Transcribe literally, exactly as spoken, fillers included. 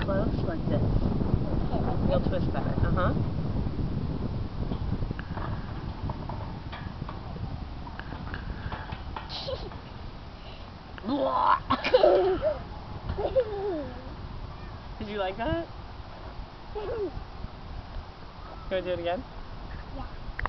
close like this. You'll twist better. Uh-huh. Did you like that? Can we do it again?